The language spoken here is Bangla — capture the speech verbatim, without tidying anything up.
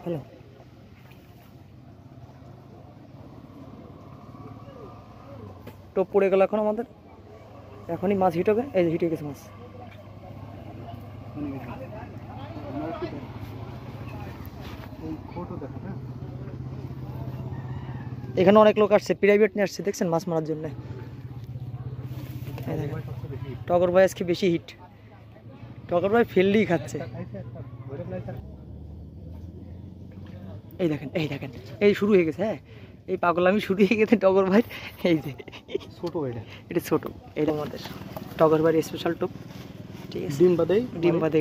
হ্যালো টোপ পড়ে গেল এখন আমাদের, এখনই মাছ হিট হবে। এই যে হিট হয়ে গেছে মাছ। এখানে অনেক লোক আসছে, প্রাইভেট নিয়ে আসছে, দেখছেন মাছ মারার জন্য। টগর ভাই আজকে বেশি হিট, টগর ভাই ফেললেই খাচ্ছে। এই দেখেন এই দেখেন এই শুরু হয়ে গেছে। হ্যাঁ এই পাগলামি শুরু হয়ে গেছে টগর ভাই। এই যে ছোট, এটা এটা ছোট, এটা আমাদের টগর ভাইয়ের স্পেশাল টোপ। ঠিক আছে, ডিম বাদে ডিম বাদে